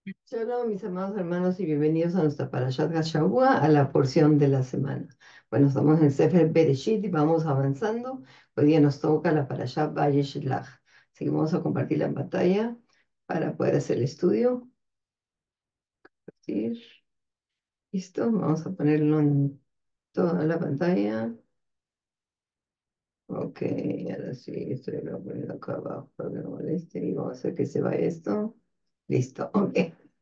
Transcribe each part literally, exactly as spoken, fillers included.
Shalom, mis amados hermanos, y bienvenidos a nuestra Parashat Hashavua, a la porción de la semana. Bueno, estamos en Sefer Bereshit y vamos avanzando. Hoy día nos toca la Parashat Vayeshlach. Así que vamos a compartir la pantalla para poder hacer el estudio. Compartir. Listo, vamos a ponerlo en toda la pantalla. Ok, ahora sí, estoy lo poniendo acá abajo para que no moleste y vamos a hacer que se vaya esto. Listo, ok.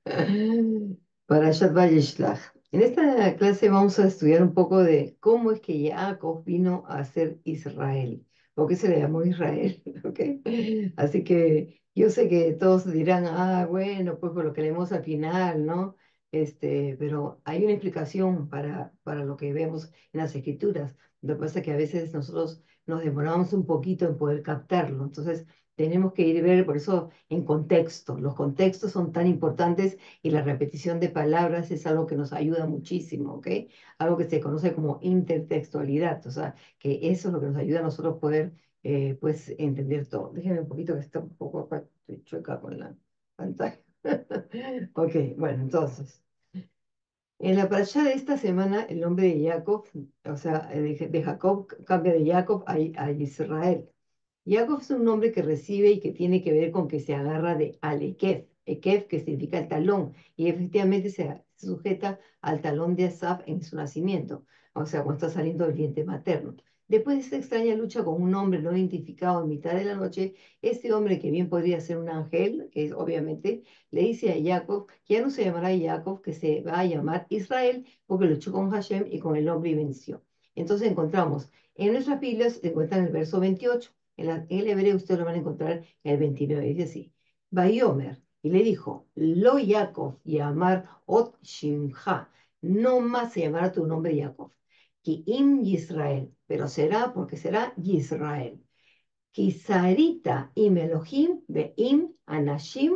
Parashat Vayeshlach. En esta clase vamos a estudiar un poco de cómo es que Jacob vino a ser Israel. ¿Por qué se le llamó Israel? ¿Ok? Así que yo sé que todos dirán, ah, bueno, pues por lo que leemos al final, ¿no? Este, pero hay una explicación para, para lo que vemos en las escrituras. Lo que pasa es que a veces nosotros nos demoramos un poquito en poder captarlo. Entonces, tenemos que ir a ver, por eso, en contexto. Los contextos son tan importantes y la repetición de palabras es algo que nos ayuda muchísimo, ¿ok? Algo que se conoce como intertextualidad, o sea, que eso es lo que nos ayuda a nosotros poder, eh, pues, entender todo. Déjenme un poquito que está un poco acá, estoy chueca con la pantalla. Ok, bueno, entonces. En la parashá de esta semana, el nombre de Jacob, o sea, de, de Jacob cambia de Jacob a, a Israel. Jacob es un nombre que recibe y que tiene que ver con que se agarra de Alekef, Ekef, que significa el talón, y efectivamente se sujeta al talón de Asaf en su nacimiento, o sea, cuando está saliendo del vientre materno. Después de esta extraña lucha con un hombre no identificado en mitad de la noche, este hombre, que bien podría ser un ángel, que es obviamente, le dice a Jacob que ya no se llamará Jacob, que se va a llamar Israel, porque luchó con Hashem y con el hombre y venció. Entonces encontramos, en nuestras Biblias se encuentra en el verso veintiocho, en, la- en el hebreo ustedes lo van a encontrar en el veintinueve, dice así, Bayomer, y le dijo, Lo Jacob, llamar Ot Shimcha, no más se llamará tu nombre Jacob, Ki Im Yisrael, pero será porque será Yisrael. Kisarita im Elohim ve'im anashim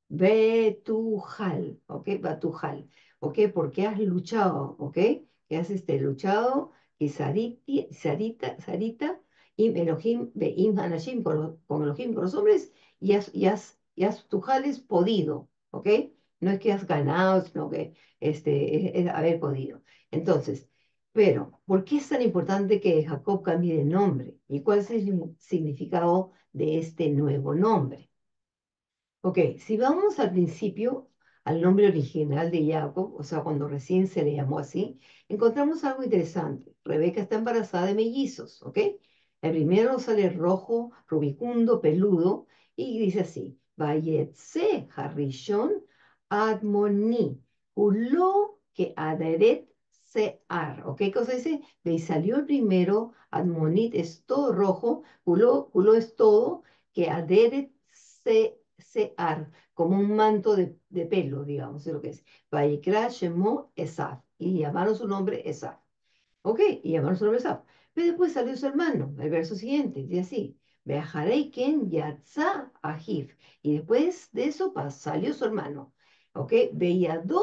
betujal, ¿ok? Batujal, ¿ok? Porque has luchado, ¿ok? Que has este, luchado, Kisariti, Sarita, Sarita, im Elohim ve'im anashim, con, los- con Elohim, con los hombres, y has, y has, y has tujales podido, ¿ok? No es que has ganado, sino que este, es, es haber podido. Entonces, pero, ¿por qué es tan importante que Jacob cambie de nombre? ¿Y cuál es el significado de este nuevo nombre? Ok, si vamos al principio, al nombre original de Jacob, o sea, cuando recién se le llamó así, encontramos algo interesante. Rebeca está embarazada de mellizos, ¿ok? El primero sale rojo, rubicundo, peludo, y dice así, Vayetse Harishon Admoni, Hulo que Aderet Sear, ¿ok? ¿Qué cosa dice? De ahí salió el primero, Admonit es todo rojo, Hulo, Hulo es todo, que Aderet Sear Sear, como un manto de, de pelo, digamos, es lo que es. Vayikra Shemo Esaf. Y llamaron su nombre Esaf. Ok, y llamaron su nombre Esaf. Pero después salió su hermano, el verso siguiente, dice así. Beajarei ken yatza ahiv. Y después de eso pa- salió su hermano. Ok, Beyadó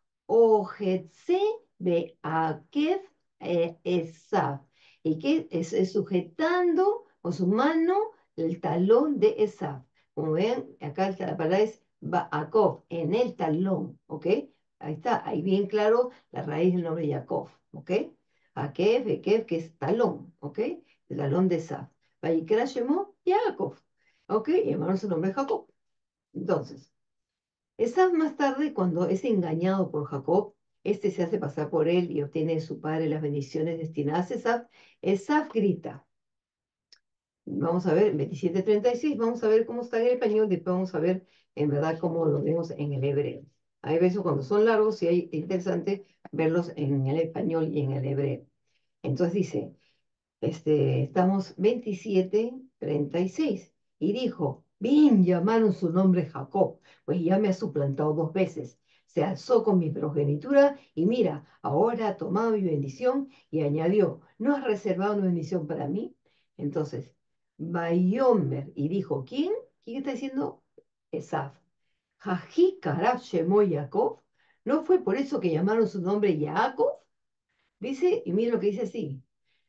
ojetze beakev eh, Esaf. Y que es, es sujetando con su mano el talón de Esaf. Como ven, acá la palabra es Baakov, en el talón, ¿ok? Ahí está, ahí bien claro la raíz del nombre Jacob, ¿ok? Akev, Ekev, que es talón, ¿ok? El talón de Saf. Vayikra Shemo, Jacob, ¿ok? Y llamaron su nombre Jacob. Entonces, Esaf más tarde, cuando es engañado por Jacob, este se hace pasar por él y obtiene de su padre las bendiciones destinadas a Esaf. Esaf grita. Vamos a ver, veintisiete treinta y seis, vamos a ver cómo está en el español, después vamos a ver en verdad cómo lo vemos en el hebreo. Hay veces cuando son largos y es interesante verlos en el español y en el hebreo. Entonces dice, este, estamos veintisiete treinta y seis, y dijo, bien llamaron su nombre Jacob, pues ya me ha suplantado dos veces. Se alzó con mi progenitura y mira, ahora ha tomado mi bendición y añadió, ¿no has reservado una bendición para mí? Entonces, Bayomer, y dijo, ¿quién? ¿Quién está diciendo? Esaf. Jají Karab Shemo Jacob. ¿No fue por eso que llamaron su nombre Jacob? Dice, y mira lo que dice así.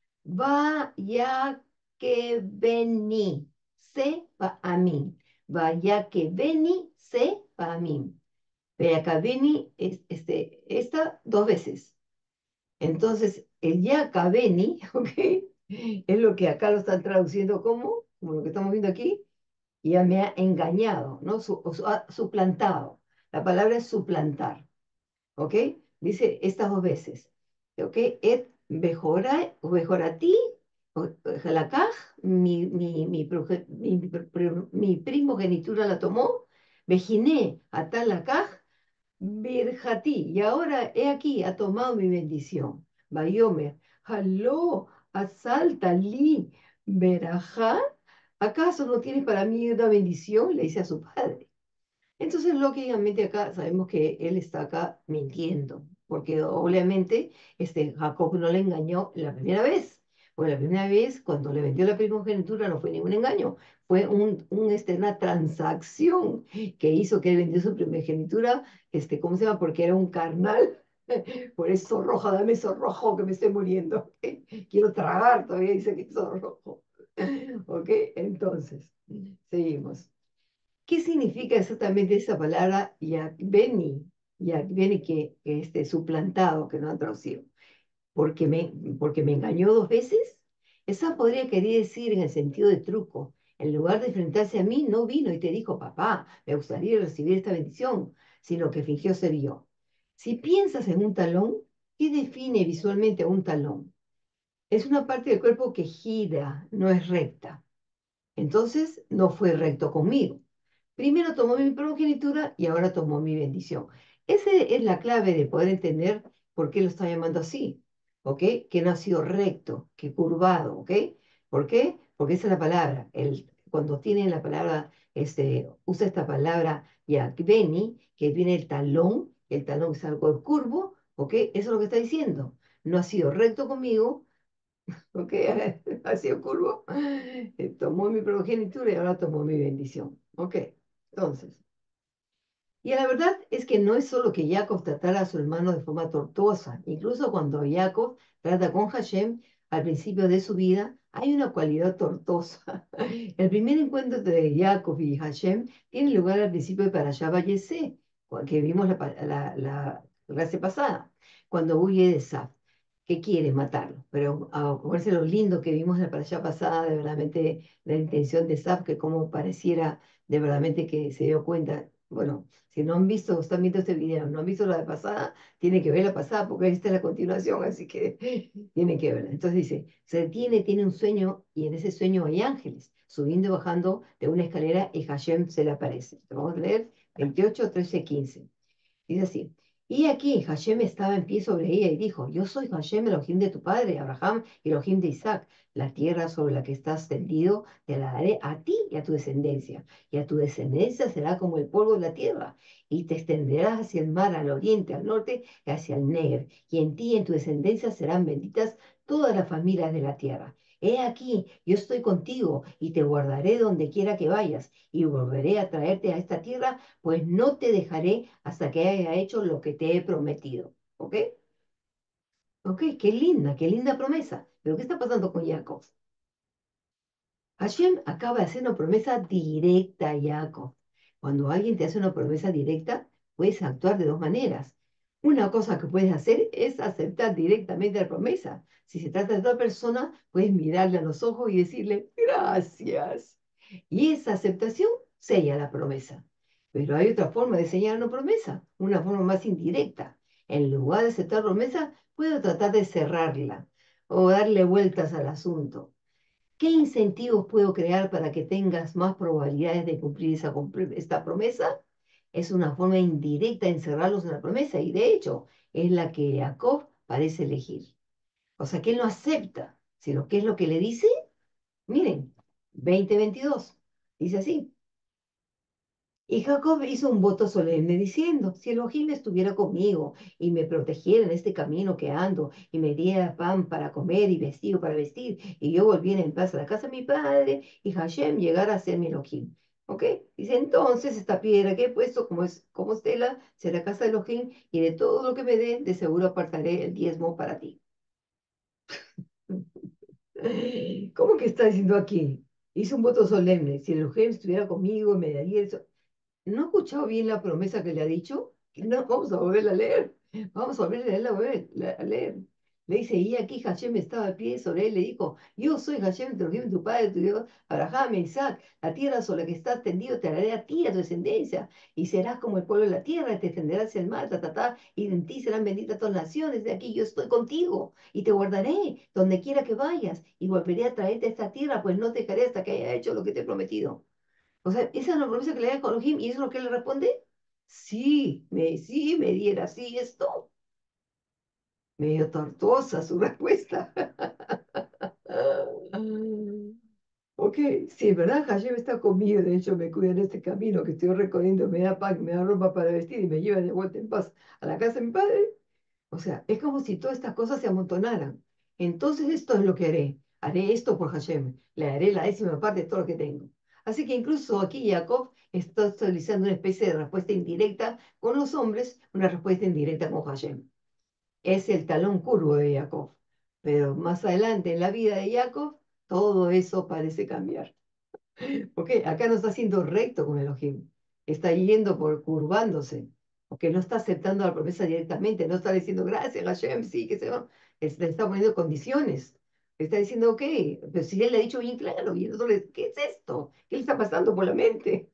Vaya que vení, se va a mí. Vaya que vení, se va a mí. Beacabeni es este, esta dos veces. Entonces, el Yacabeni, ¿ok? Es lo que acá lo están traduciendo como, como lo que estamos viendo aquí, ya me ha engañado, ¿no? Su- o su- ha suplantado. La palabra es suplantar, ¿ok? Dice estas dos veces, ¿ok? Et mejora, mejorati, jalacaj, mi, mi, mi, proge- mi, mi- mi primogenitura la tomó, vejiné, atalacaj, virjati, y ahora he aquí, ha tomado mi bendición. Bayomer, jaló, asalta, li, verajá, ¿acaso no tienes para mí una bendición? Le dice a su padre. Entonces, lógicamente acá sabemos que él está acá mintiendo, porque obviamente este, Jacob no le engañó la primera vez. Pues la primera vez, cuando le vendió la primogenitura, no fue ningún engaño, fue un, un, este, una transacción que hizo que él vendió su primogenitura, este, ¿cómo se llama? Porque era un carnal. Por eso rojo, dame eso rojo que me estoy muriendo. Quiero tragar, todavía dice que es rojo. Ok, entonces, seguimos. ¿Qué significa exactamente esa palabra yakbeni? Yakbeni que, que este suplantado, que no han traducido. Porque me, porque me engañó dos veces. Esa podría querer decir en el sentido de truco. En lugar de enfrentarse a mí, no vino y te dijo, papá, me gustaría recibir esta bendición, sino que fingió ser yo. Si piensas en un talón, ¿qué define visualmente a un talón? Es una parte del cuerpo que gira, no es recta. Entonces, no fue recto conmigo. Primero tomó mi primogenitura y ahora tomó mi bendición. Esa es la clave de poder entender por qué lo está llamando así, ¿ok? Que no ha sido recto, que curvado, ¿ok? ¿Por qué? Porque esa es la palabra. El, cuando tienen la palabra, este, usa esta palabra yakbeni, que viene el talón, el talón es algo curvo, ¿ok? Eso es lo que está diciendo. No ha sido recto conmigo, ¿ok? Ha sido curvo. Eh, Tomó mi primogenitura y ahora tomó mi bendición, ¿ok? Entonces. Y la verdad es que no es solo que Jacob tratara a su hermano de forma tortuosa. Incluso cuando Jacob trata con Hashem al principio de su vida, hay una cualidad tortuosa. El primer encuentro de Jacob y Hashem tiene lugar al principio de Parashá Vayesé, que vimos la, pa- la, la clase pasada, cuando huye de Saf, que quiere matarlo. Pero a verse lo lindo que vimos en la Parashá pasada, de verdaderamente la intención de Saf, que como pareciera de verdaderamente que se dio cuenta, bueno, si no han visto, están viendo este video, no han visto la de pasada, tienen que ver la pasada porque esta es la continuación, así que tienen que verla. Entonces dice, se detiene, tiene un sueño y en ese sueño hay ángeles subiendo y bajando de una escalera y Hashem se le aparece. Vamos a leer veintiocho, trece, quince. Dice así, y aquí Hashem estaba en pie sobre ella y dijo, yo soy Hashem, Elohim de tu padre, Abraham, Elohim de Isaac. La tierra sobre la que estás tendido te la daré a ti y a tu descendencia, y a tu descendencia será como el polvo de la tierra, y te extenderás hacia el mar, al oriente, al norte y hacia el Negev, y en ti y en tu descendencia serán benditas todas las familias de la tierra. He aquí, yo estoy contigo y te guardaré donde quiera que vayas, y volveré a traerte a esta tierra pues no te dejaré hasta que haya hecho lo que te he prometido. ¿Ok? ¿Ok? Qué linda, qué linda promesa. Pero ¿qué está pasando con Jacob? Hashem acaba de hacer una promesa directa a Jacob. Cuando alguien te hace una promesa directa, puedes actuar de dos maneras. Una cosa que puedes hacer es aceptar directamente la promesa. Si se trata de otra persona, puedes mirarle a los ojos y decirle gracias. Y esa aceptación sella la promesa. Pero hay otra forma de sellar una promesa, una forma más indirecta. En lugar de aceptar la promesa, puedo tratar de cerrarla o darle vueltas al asunto. ¿Qué incentivos puedo crear para que tengas más probabilidades de cumplir esa, esta promesa? Es una forma indirecta de encerrarlos en la promesa y de hecho es la que Jacob parece elegir. O sea que él no acepta, sino que es lo que le dice. Miren, veinte veintidós. Dice así. Y Jacob hizo un voto solemne diciendo, si Elohim estuviera conmigo y me protegiera en este camino que ando y me diera pan para comer y vestido para vestir y yo volviera en paz a la casa de mi padre y Hashem llegara a ser mi Elohim. ¿Ok? Dice, entonces esta piedra que he puesto como, es, como estela será casa de Elohim y de todo lo que me dé de seguro apartaré el diezmo para ti. ¿Cómo que está diciendo aquí? Hizo un voto solemne, si Elohim estuviera conmigo y me daría eso. ¿No ha escuchado bien la promesa que le ha dicho? No, vamos a volver a leer. Vamos a volver a leer, a volver a leer. Le dice, y aquí Hashem estaba a pie sobre él, le dijo, yo soy Hashem, tu Elohim, tu padre, tu Dios, Abraham, Isaac, la tierra sobre la que estás tendido te daré a ti, a tu descendencia, y serás como el pueblo de la tierra, y te extenderás hacia el mar, ta, ta, ta, y en ti serán benditas todas las naciones, de aquí yo estoy contigo, y te guardaré donde quiera que vayas, y volveré a traerte a esta tierra, pues no te dejaré hasta que haya hecho lo que te he prometido. O sea, esa es la promesa que le da con Elohim, y eso es lo que él le responde. Sí, me, sí, me diera así esto. Medio tortuosa su respuesta. Ok, sí, ¿verdad? Hashem está conmigo, de hecho me cuida en este camino que estoy recorriendo, me da pan, me da ropa para vestir y me lleva de vuelta en paz a la casa de mi padre. O sea, es como si todas estas cosas se amontonaran. Entonces esto es lo que haré. Haré esto por Hashem. Le haré la décima parte de todo lo que tengo. Así que incluso aquí Jacob está utilizando una especie de respuesta indirecta con los hombres, una respuesta indirecta con Hashem. Es el talón curvo de Jacob. Pero más adelante en la vida de Jacob, todo eso parece cambiar. Porque acá no está siendo recto con Elohim. Está yendo por curvándose. Porque no está aceptando la promesa directamente. No está diciendo gracias, Hashem, sí, que se va. Es- Le está poniendo condiciones. Está diciendo, ok, pero si él le ha dicho bien claro, y entonces, ¿qué es esto? ¿Qué le está pasando por la mente?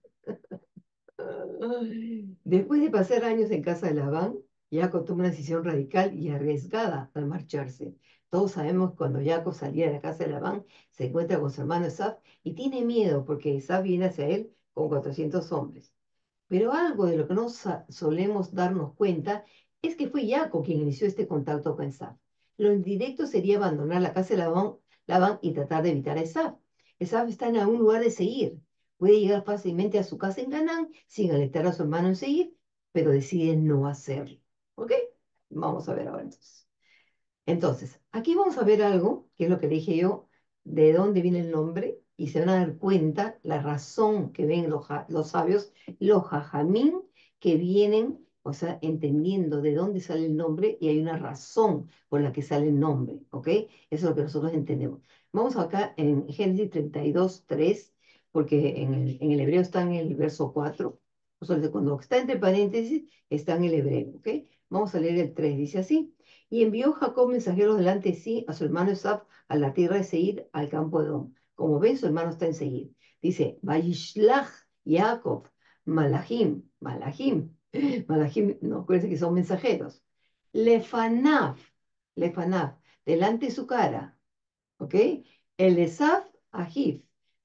Después de pasar años en casa de Labán, Jacob toma una decisión radical y arriesgada al marcharse. Todos sabemos que cuando Jacob salía de la casa de Labán, se encuentra con su hermano Esaf y tiene miedo porque Esaf viene hacia él con cuatrocientos hombres. Pero algo de lo que no sa- solemos darnos cuenta es que fue Jacob quien inició este contacto con Esaf. Lo indirecto sería abandonar la casa de Labán, Labán y tratar de evitar a Esaf. Esaf está en algún lugar de Seir. Puede llegar fácilmente a su casa en Canaán sin alertar a su hermano en Seir, pero decide no hacerlo. ¿Ok? Vamos a ver ahora entonces. Entonces, aquí vamos a ver algo, que es lo que le dije yo, de dónde viene el nombre, y se van a dar cuenta la razón que ven los, ja- los sabios, los jajamín, que vienen, o sea, entendiendo de dónde sale el nombre, y hay una razón por la que sale el nombre, ¿ok? Eso es lo que nosotros entendemos. Vamos acá en Génesis treinta y dos tres, porque en el, en el hebreo está en el verso cuatro, o sea, cuando está entre paréntesis, está en el hebreo, ¿ok? Vamos a leer el tres, dice así. Y envió Jacob mensajeros delante de sí a su hermano Esaf a la tierra de Seir, al campo de Edom. Como ven, su hermano está en Seir. Dice, Vayishlach Jacob, Malachim, Malachim, Malachim, no, acuérdense que son mensajeros. Lefanav, Lefanav, delante de su cara, ¿ok? El Esaf, Ahiv,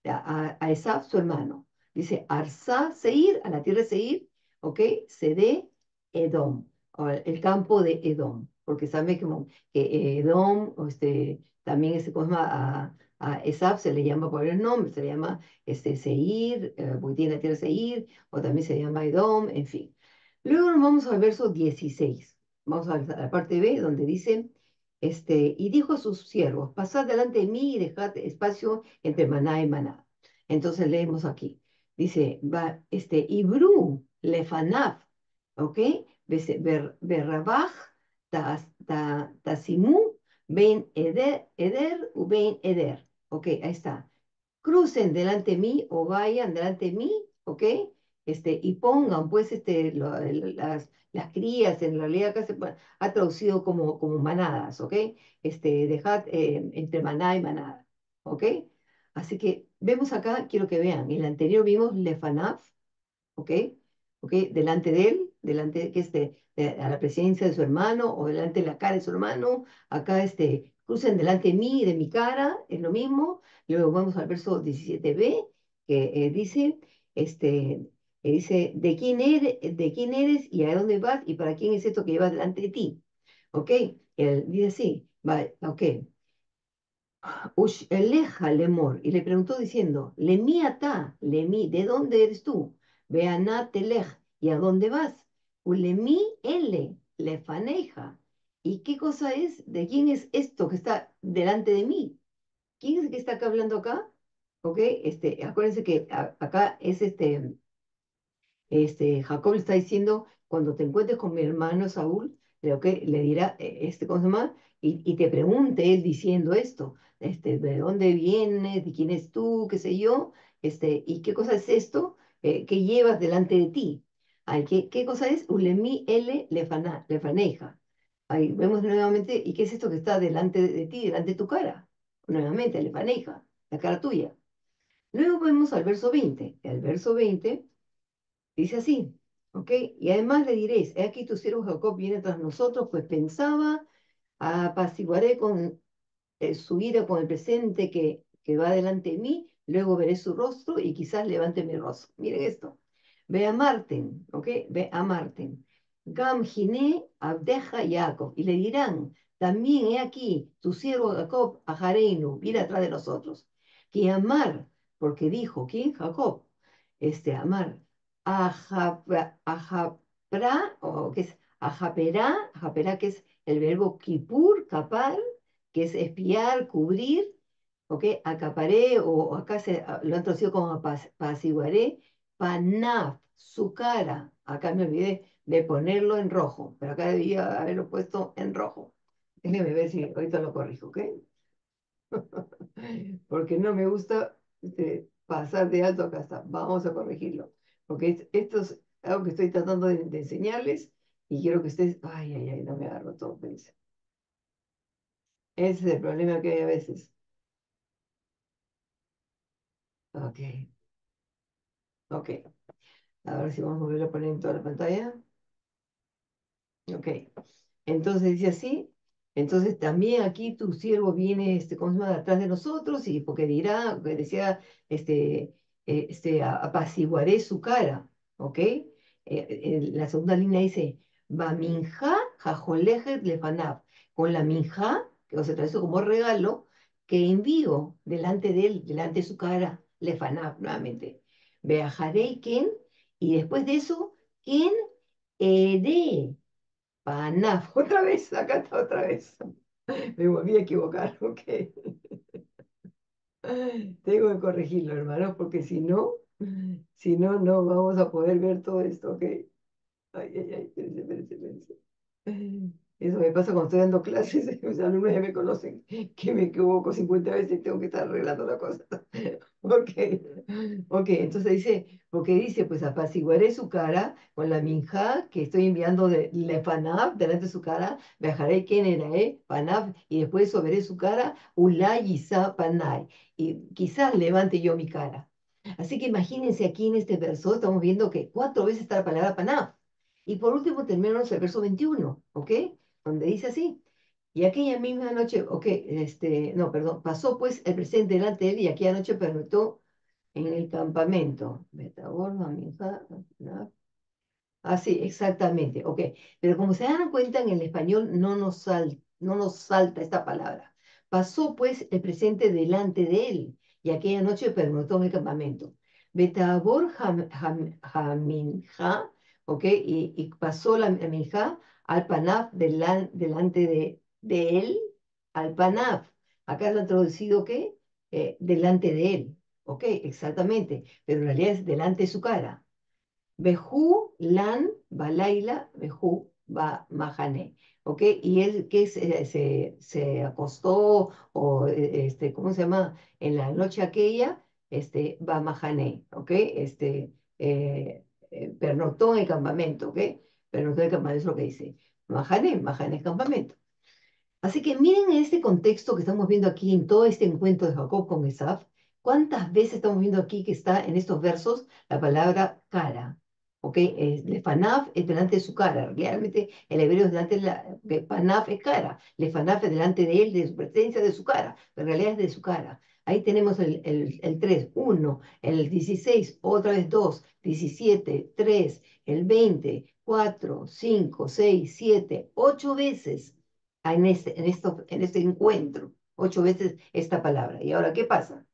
a, a Esaf, su hermano. Dice, Arsa, Seir, a la tierra de Seir, ¿ok? Sede, Edom, o el campo de Edom, porque sabe que, mo- que Edom, o este, también este, ¿cómo se llama? A, a Esaf se le llama por varios nombres, se le llama este, Seir, eh, porque tiene la tierra de Seir, o también se llama Edom, en fin. Luego nos vamos al verso dieciséis. Vamos a la parte B, donde dice, este, y dijo a sus siervos, pasad delante de mí y dejad espacio entre maná y maná. Entonces leemos aquí. Dice, va, este, Ibru, Lefanaf, ¿ok? Bese- Ber- Berrabaj, Tas- Ta- Tasimú, Ben Eder, Eder, Ben Eder. Ok, ahí está. Crucen delante de mí o vayan delante de mí, ¿ok? Este, y pongan pues este, lo- el- las, las crías, en realidad acá se pone- ha traducido como, como manadas, ¿ok? Este, dejad eh, entre maná y manada, ¿ok? Así que vemos acá, quiero que vean, en el anterior vimos Lefanaf, ¿ok? ¿Ok? Delante de él, delante de, que este, de- a la presencia de su hermano o delante de la cara de su hermano, acá este, crucen delante de mí y de mi cara, es lo mismo. Luego vamos al verso diecisiete b, que eh, dice, este, eh, dice, ¿de quién eres, de quién eres y a dónde vas y para quién es esto que llevas delante de ti? ¿Ok? Él dice así, va, ok. Ush eleja lemor, y le preguntó diciendo, Lemí ata, Lemí, ¿de dónde eres tú? Veaná telej, ¿y a dónde vas? Ulemí ele, lefaneja. ¿Y qué cosa es? ¿De quién es esto que está delante de mí? ¿Quién es el que está acá hablando acá? ¿Ok? Este, acuérdense que a- acá es este, este, Jacob le está diciendo, cuando te encuentres con mi hermano Saúl, le, ok, le dirá, eh, este, ¿cómo se llama? Y, y te pregunte él diciendo esto, este, ¿de dónde vienes? ¿De quién es tú? ¿Qué sé yo? Este, ¿y qué cosa es esto? Eh, ¿qué llevas delante de ti? Ay, ¿qué, qué cosa es? Ulemi L lefana, lefaneja. Ahí vemos nuevamente, ¿y qué es esto que está delante de, de ti, delante de tu cara? Nuevamente, lefaneja, la cara tuya. Luego vemos al verso veinte. El verso veinte dice así, ¿ok? Y además le diréis, he aquí tu siervo Jacob viene tras nosotros, pues pensaba, apaciguaré con eh, su ira con el presente que, que va delante de mí, luego veré su rostro y quizás levante mi rostro. Miren esto. Ve a Marten, ¿ok? Ve a Marten. Gam Gine Abdeja Jacob. Y le dirán, también he aquí, tu siervo Jacob, Ajareinu, viene atrás de nosotros. Que amar, porque dijo, ¿quién? Jacob. Este, amar. Ajapra, ajapra, o que es ajaperá, ajaperá, que es el verbo kipur, capar, que es espiar, cubrir, ¿ok? Acaparé, o acá se, a- lo han traducido como apaciguaré, panaf, su cara. Acá me olvidé de ponerlo en rojo, pero acá debía haberlo puesto en rojo. Déjeme ver si ahorita lo corrijo, ¿ok? Porque no me gusta este, pasar de alto acá está. Vamos a corregirlo. Porque es- esto es algo que estoy tratando de, de enseñarles y quiero que ustedes, ay, ay, ay, no me agarro todo, pensé. Ese es el problema que hay a veces. Ok, ok. A ver si vamos a volver a poner en toda la pantalla. Ok. Entonces dice así. Entonces también aquí tu siervo viene, este, ¿cómo se llama? Atrás de nosotros y porque dirá, que decía, este, eh, este, a- apaciguaré su cara. ¿Ok? Eh, eh, la segunda línea dice, Baminja jajolejet lefanab. Con la minja, que se traduce como regalo, que envío delante de él, delante de su cara, lefanab, nuevamente. Beajarei ken, y después de eso, quién Ede, Panaf, otra vez, acá está otra vez. Me volví a equivocar, ok. Tengo que corregirlo, hermano, porque si no, si no, no vamos a poder ver todo esto, ok. Ay, ay, ay, espérense, espérense, espérense. Eso me pasa cuando estoy dando clases, mis alumnos ya me conocen, que me equivoco cincuenta veces y tengo que estar arreglando la cosa. Ok, ok, entonces dice, porque dice, pues apaciguaré su cara con la minja que estoy enviando de Lefanab delante de su cara, viajaré quién era, eh, Panab, y después sobre su cara, Ulay Isa Panay, y quizás levante yo mi cara. Así que imagínense aquí en este verso, estamos viendo que cuatro veces está la palabra Panab. Y por último terminamos el verso veintiuno, ¿ok? Donde dice así. Y aquella misma noche, ok, este, no, perdón, pasó pues el presente delante de él y aquella noche pernoctó en el campamento. Betabor, Mamija, ¿no? Ah, sí, exactamente, ok. Pero como se dan cuenta, en el español no nos, sal- no nos salta esta palabra. Pasó pues el presente delante de él y aquella noche pernoctó en el campamento. Betabor jam, jam- Jaminja, ok, y, y pasó la minja al panaf delan- delante de, de él, al panaf. Acá lo han traducido, ¿qué? Eh, delante de él, ok, exactamente, pero en realidad es delante de su cara. Bejú, Lan, Balaila, Bejú, Ba, Mahane. ¿Ok? Y él que se, se, se acostó, o eh, este, ¿cómo se llama? En la noche aquella, este, Ba Mahane. ¿Ok? Este, eh, eh, pernoctó en el campamento. ¿Ok? Pernoctó en el campamento es lo que dice. Mahane, Mahane es campamento. Así que miren este contexto que estamos viendo aquí en todo este encuentro de Jacob con Esaf. ¿Cuántas veces estamos viendo aquí que está en estos versos la palabra cara? ¿Ok? Es, lefanaf es delante de su cara. Realmente el hebreo es delante de la. Que panaf es cara. Lefanaf es delante de él, de su presencia, de su cara. Pero en realidad es de su cara. Ahí tenemos el, el, el tres, uno, el dieciséis, otra vez dos, diecisiete, tres, el veinte, cuatro, cinco, seis, siete, ocho veces en este, en esto, en este encuentro, ocho veces esta palabra. ¿Y ahora qué pasa?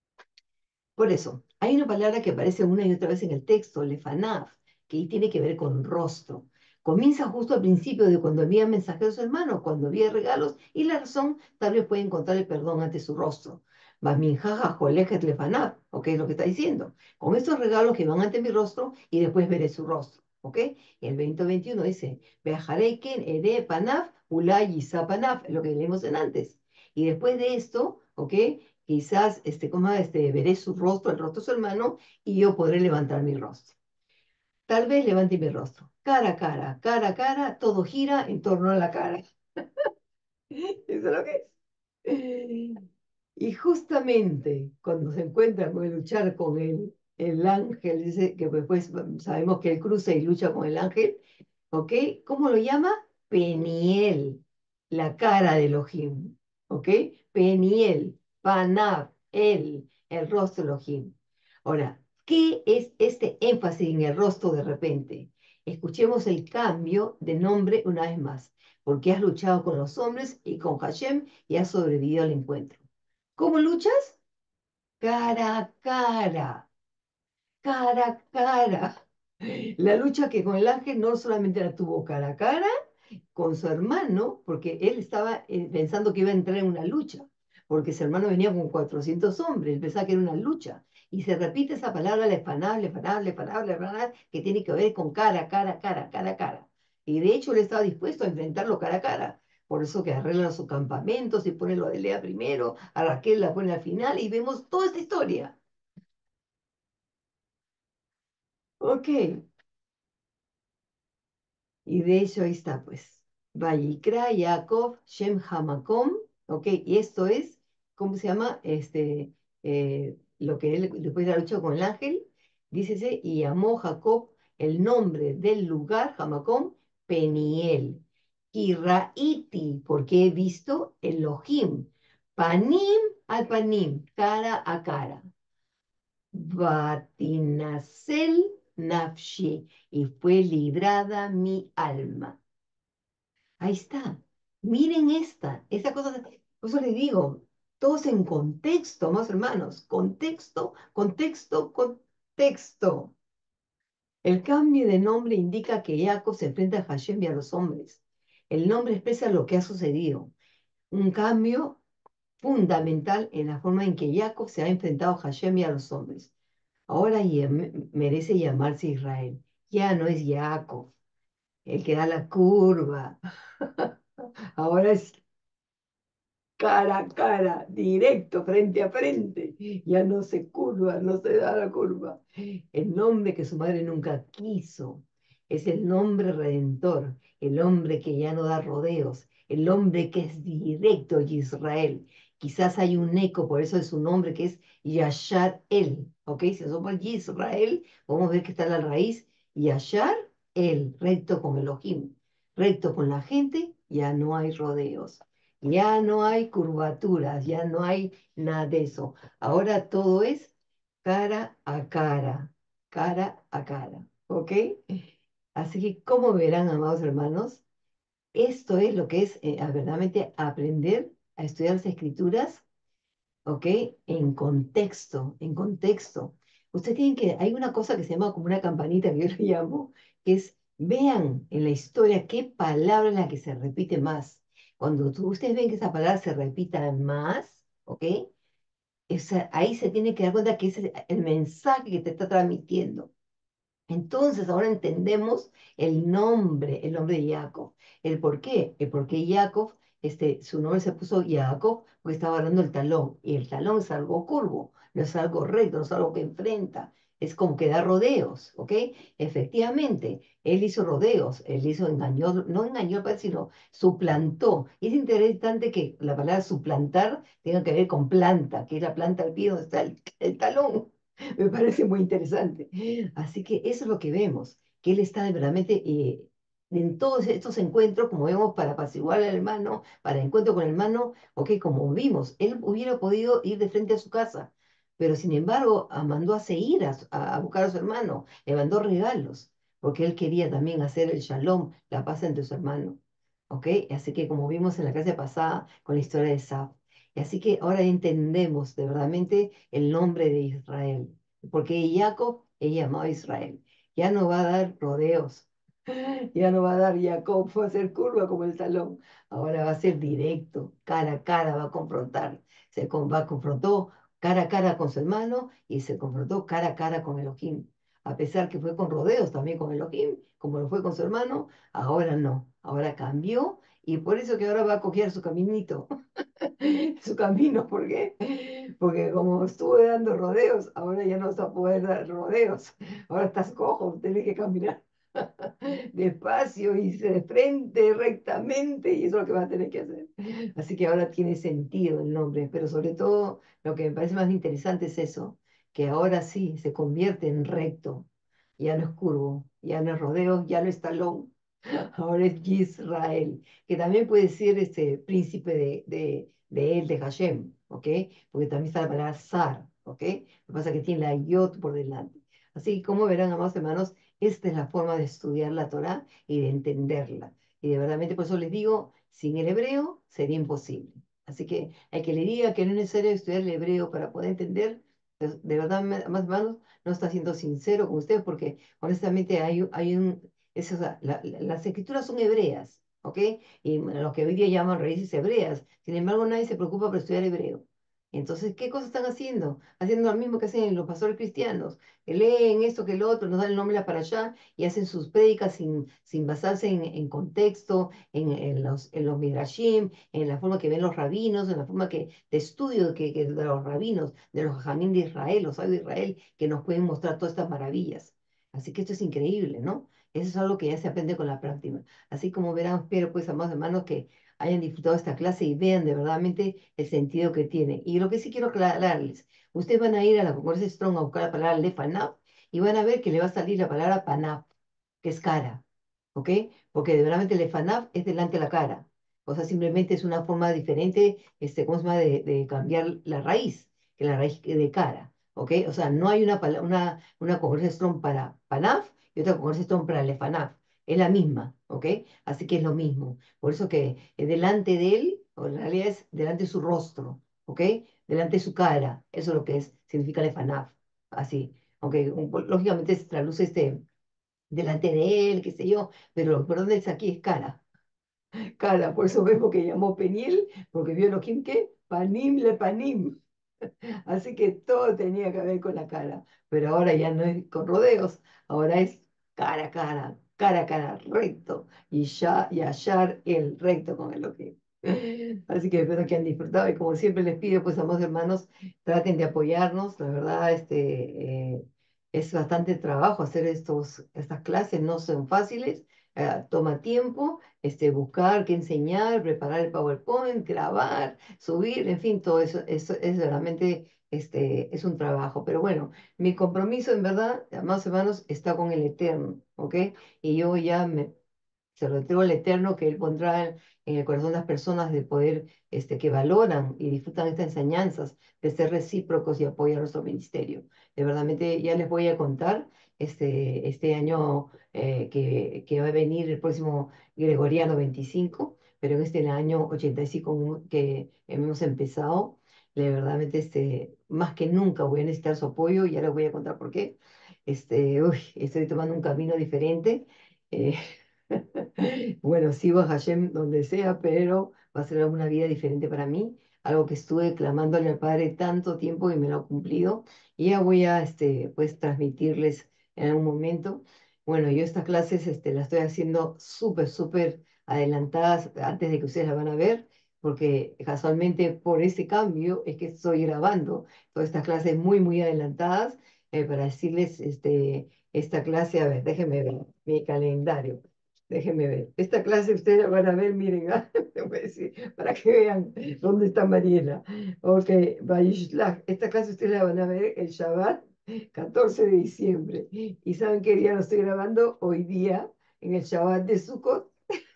Por eso, hay una palabra que aparece una y otra vez en el texto, lefanaf, que tiene que ver con rostro. Comienza justo al principio de cuando envía mensajeros a su hermano, cuando envía regalos, y la razón tal vez puede encontrar el perdón ante su rostro. Basminjaja jolejet lefanaf, ¿ok? Es lo que está diciendo. Con estos regalos que van ante mi rostro y después veré su rostro, ¿ok? Y el veinte veintiuno dice, Beajarei ken ere panaf, ulay panaf, es lo que leímos en antes. Y después de esto, ¿ok? Quizás este, como este, veré su rostro, el rostro de su hermano, y yo podré levantar mi rostro. Tal vez levante mi rostro. Cara a cara, cara a cara, todo gira en torno a la cara. Eso es lo que es. Y justamente cuando se encuentra con el luchar con el, el ángel, dice que después sabemos que él cruza y lucha con el ángel, ¿ok? ¿Cómo lo llama? Peniel, la cara de Elohim, ¿ok? Peniel, Panav, él, el rostro de Elohim. Ahora, ¿qué es este énfasis en el rostro de repente? Escuchemos el cambio de nombre una vez más, porque has luchado con los hombres y con Hashem y has sobrevivido al encuentro. ¿Cómo luchas? Cara a cara, cara a cara. La lucha que con el ángel no solamente la tuvo cara a cara con su hermano, porque él estaba eh, pensando que iba a entrar en una lucha, porque su hermano venía con cuatrocientos hombres, él pensaba que era una lucha. Y se repite esa palabra, lefanable, lefanable, lefanable, lefanable, que tiene que ver con cara, cara, cara, cara, a cara. Y de hecho él estaba dispuesto a enfrentarlo cara a cara. Por eso que arregla sus campamentos y pone lo de Lea primero, a Raquel la pone al final y vemos toda esta historia. Ok, y de hecho ahí está, pues. Vayikra, Yaakov, Shem Hamakom, ok, y esto es, ¿cómo se llama? Este, eh, lo que él después de la lucha con el ángel, dícese, y llamó Jacob el nombre del lugar, Hamakom, Peniel, Kiraiti, porque he visto Elohim, Panim al Panim, cara a cara. Batinasel nafshi, y fue librada mi alma. Ahí está. Miren esta, esta cosa, por eso le digo, todos en contexto, más hermanos, contexto, contexto, contexto. El cambio de nombre indica que Jacob se enfrenta a Hashem y a los hombres. El nombre expresa lo que ha sucedido. Un cambio fundamental en la forma en que Jacob se ha enfrentado a Hashem y a los hombres. Ahora llam- merece llamarse Israel. Ya no es Jacob, el que da la curva. Ahora es cara a cara, directo, frente a frente. Ya no se curva, no se da la curva. El nombre que su madre nunca quiso es el nombre redentor, el hombre que ya no da rodeos, el hombre que es directo, Israel. Quizás hay un eco, por eso es su nombre que es Yashar El, ¿ok? Si somos Israel, vamos a ver que está la raíz Yashar El, recto con Elohim, recto con la gente, ya no hay rodeos. Ya no hay curvaturas, ya no hay nada de eso. Ahora todo es cara a cara, cara a cara, ¿ok? Así que, como verán, amados hermanos, esto es lo que es eh, a- verdaderamente aprender a estudiar las escrituras, ¿ok? En contexto, en contexto. Usted tiene que, hay una cosa que se llama como una campanita que yo le llamo, que es, vean en la historia qué palabra es la que se repite más. Cuando tú- ustedes ven que esa palabra se repita más, ¿ok? Esa- ahí se tiene que dar cuenta que ese es el mensaje que te está transmitiendo. Entonces ahora entendemos el nombre, el nombre de Jacob. ¿El por qué? El por qué Jacob, este, su nombre se puso Jacob porque estaba hablando el talón. Y el talón es algo curvo, no es algo recto, no es algo que enfrenta. Es como que da rodeos, ¿ok? Efectivamente, él hizo rodeos, él hizo engañó, no engañó al padre, sino suplantó. Y es interesante que la palabra suplantar tenga que ver con planta, que es la planta del pie donde está el el talón. Me parece muy interesante. Así que eso es lo que vemos, que él está verdaderamente eh, en todos estos encuentros, como vemos, para apaciguar al hermano, para el encuentro con el hermano, ok, como vimos, él hubiera podido ir de frente a su casa, pero sin embargo a- mandó a seguir a, su- a- a buscar a su hermano, le mandó regalos, porque él quería también hacer el shalom, la paz entre su hermano, ok, así que como vimos en la clase pasada con la historia de Saf, y así que ahora entendemos de verdaderamente el nombre de Israel, porque Jacob es llamado Israel. Ya no va a dar rodeos, ya no va a dar Jacob, va a hacer curva como el talón. Ahora va a ser directo, cara a cara, va a confrontar. Se con- va, confrontó cara a cara con su hermano y se confrontó cara a cara con Elohim. A pesar que fue con rodeos también con Elohim, como lo fue con su hermano, ahora no. Ahora cambió Y por eso que ahora va a coger su caminito, su camino, ¿por qué? Porque como estuve dando rodeos, ahora ya no vas a poder dar rodeos. Ahora estás cojo, tienes que caminar despacio y de frente, rectamente, y eso es lo que vas a tener que hacer. Así que ahora tiene sentido el nombre, pero sobre todo lo que me parece más interesante es eso, que ahora sí se convierte en recto, ya no es curvo, ya no es rodeo, ya no es talón, ahora es Israel, que también puede ser este príncipe de, de, de él, de Hashem, ¿ok? Porque también está la palabra zar, ¿ok? Lo que pasa es que tiene la yod por delante. Así que como verán, amados hermanos, esta es la forma de estudiar la Torá y de entenderla. Y de verdad, por eso les digo, sin el hebreo sería imposible. Así que hay que le diga que no es necesario estudiar el hebreo para poder entender. De de verdad, más hermanos, no está siendo sincero con ustedes porque honestamente hay, hay un, es, o sea, la- la- las escrituras son hebreas, ¿ok? Y lo que hoy día llaman raíces hebreas. Sin embargo, nadie se preocupa por estudiar hebreo. Entonces, ¿qué cosas están haciendo? Haciendo lo mismo que hacen los pastores cristianos, que leen esto que el otro, nos dan el nombre para allá y hacen sus prédicas sin, sin basarse en, en contexto, en, en los, en los midrashim, en la forma que ven los rabinos, en la forma que, de estudio que, que de los rabinos, de los jamín de Israel, los sabios de Israel, que nos pueden mostrar todas estas maravillas. Así que esto es increíble, ¿no? Eso es algo que ya se aprende con la práctica. Así como verán, espero pues, amados hermanos, que hayan disfrutado esta clase y vean de verdadmente el sentido que tiene. Y lo que sí quiero aclararles, ustedes van a ir a la Concordia Strong a buscar la palabra lefanab y van a ver que le va a salir la palabra panab, que es cara, ¿ok? Porque de verdad lefanab es delante de la cara. O sea, simplemente es una forma diferente, este, ¿cómo se llama?, de, de cambiar la raíz, que la raíz de cara, ¿ok? O sea, no hay una, pala- una, una Concordia Strong para panab y otra Concordia Strong para lefanab. Es la misma, ¿ok? Así que es lo mismo. Por eso que eh, delante de él, o en realidad es delante de su rostro, ¿ok? Delante de su cara. Eso es lo que es, significa lefanab. Así. Aunque un- lógicamente se traduce este delante de él, qué sé yo, pero lo importante es aquí es cara. Cara, por eso vemos que llamó Peniel, porque vio Elohim que panim le panim. Así que todo tenía que ver con la cara, pero ahora ya no es con rodeos, ahora es cara a cara, cara a cara, recto, y ya, y hallar el recto con el objeto. Así que espero que han disfrutado y como siempre les pido, pues, amados hermanos, traten de apoyarnos, la verdad, este, eh, es bastante trabajo hacer estos, estas clases, no son fáciles, eh, toma tiempo, este, buscar qué enseñar, preparar el PowerPoint, grabar, subir, en fin, todo eso, eso es realmente este, es un trabajo. Pero bueno, mi compromiso en verdad, amados hermanos, está con el Eterno, ¿ok? Y yo ya me, se lo entrego al Eterno que Él pondrá en, en el corazón de las personas de poder, este, que valoran y disfrutan estas enseñanzas, de ser recíprocos y apoyar nuestro ministerio. De verdad, ya les voy a contar este, este año eh, que, que va a venir el próximo Gregoriano veinticinco, pero en este año ochenta y cinco que hemos empezado, de verdad, este, más que nunca voy a necesitar su apoyo y ya les voy a contar por qué. Este, uy, estoy tomando un camino diferente. eh, Bueno, sigo a Hashem donde sea, pero va a ser una vida diferente para mí, algo que estuve clamándole al Padre tanto tiempo y me lo ha cumplido. Y ya voy a, este, pues, transmitirles en algún momento. Bueno, yo estas clases, este, las estoy haciendo súper, súper adelantadas antes de que ustedes las van a ver, porque casualmente por ese cambio es que estoy grabando todas estas clases muy, muy adelantadas eh, para decirles, este, esta clase, a ver, déjenme ver mi calendario. Déjenme ver. Esta clase ustedes la van a ver, miren, ah, te voy a decir, para que vean dónde está Mariela. Ok, Vayishlach. Esta clase ustedes la van a ver el Shabbat, catorce de diciembre. ¿Y saben qué día lo estoy grabando? Hoy día, en el Shabbat de Sukkot,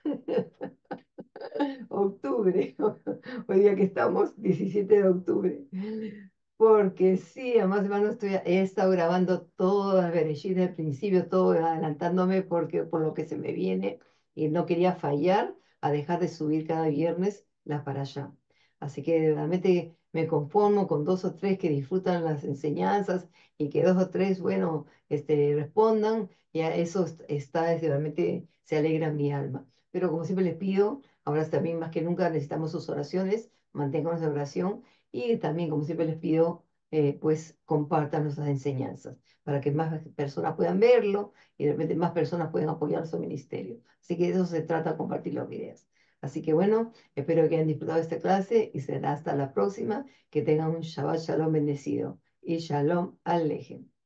octubre. Hoy día que estamos, diecisiete de octubre. Porque sí, además, hermano, estoy, he estado grabando todas Bereshit desde el principio, todo adelantándome porque, por lo que se me viene y no quería fallar a dejar de subir cada viernes la para allá. Así que realmente me conformo con dos o tres que disfrutan las enseñanzas y que dos o tres, bueno, este, respondan, y a eso est- está, es, realmente se alegra mi alma. Pero como siempre les pido, ahora también más que nunca necesitamos sus oraciones, manténganos en oración y también, como siempre les pido, eh, pues compartan nuestras enseñanzas para que más personas puedan verlo y de repente más personas puedan apoyar su ministerio. Así que de eso se trata, compartir los videos. Así que bueno, espero que hayan disfrutado esta clase y será hasta la próxima. Que tengan un Shabbat Shalom bendecido y Shalom Alejem.